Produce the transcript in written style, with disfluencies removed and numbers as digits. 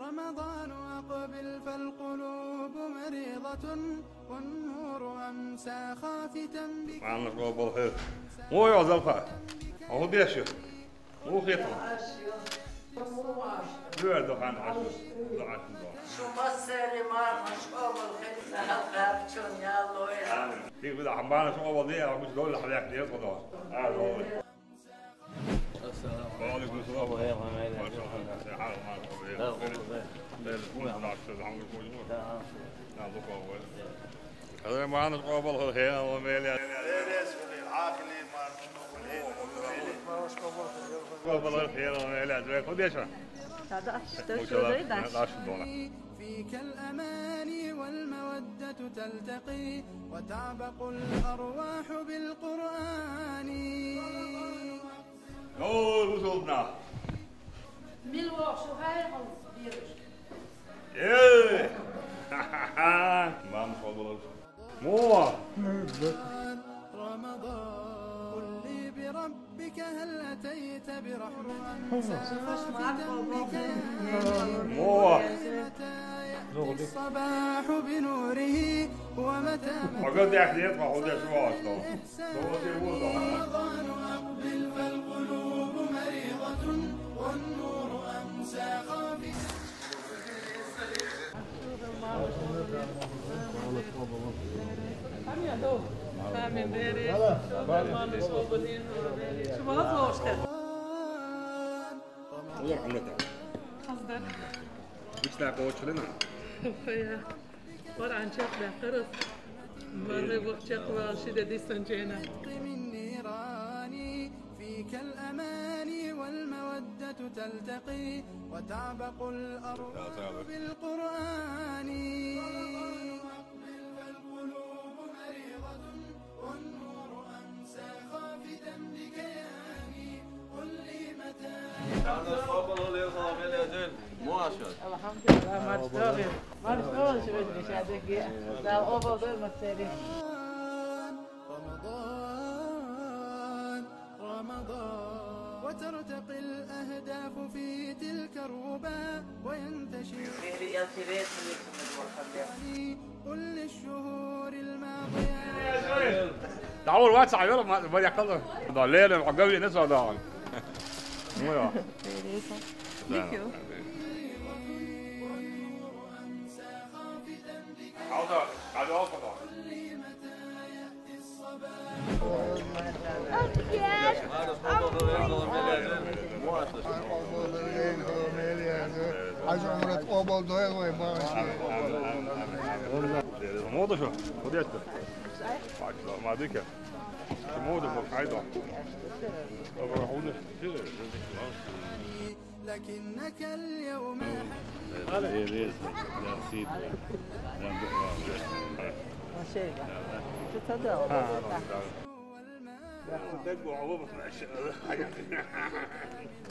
رمضان أقبل فالقلوب مريضة والنور أمسى خافتا بك. معنا قبل خير مو يا زلفة هو بيشو مو خيطة لا دخان عشو دعاء شو مصيري ما مش قبل خير نهار شون يا الله يا في بدا حمانا شو قبل دي مش دول حلاك دي صدق هذا السلام عليكم السلام ورحمة الله. هذا ما أنا قابل الخير وميلي. قابل الخير وميلي. خذ يا شباب. فيك الأماني والمودة تلتقي وتعبق الأرواح بالقرآن. نور وصلنا. ملوى شو هاي خلص إيه. ما نفضل. مو. رمضان قل لي بربك هل أتيت برحمة مو. الصباح بنوره ومتى فقد يحدث وخذ شو أصلا. رمضان أقبل فالقلوب مريضة والنور أمسى خافتا. من نيراني فيك الأماني والمودة تلتقي وتعبق الأرواح بالقرآن. فالقلوب مريضة والنور أمسى خافتا بكياني قل لي متى. الحمد لله ما اشتغل شو بدي شادك لا أفضل ما تسالي. رمضان وترتقي الأهداف في تلك الربا وينتشر قل للشهور الماضية. تعالوا الواتس يلا ما يقدر ضليل عقبي ناس ضال مو يا حاضر قاعد اوقف عايز عمرة قبل ده موضة شو خديت ما ديك موضة قاعدة لكنك اليوم تدق وعوضة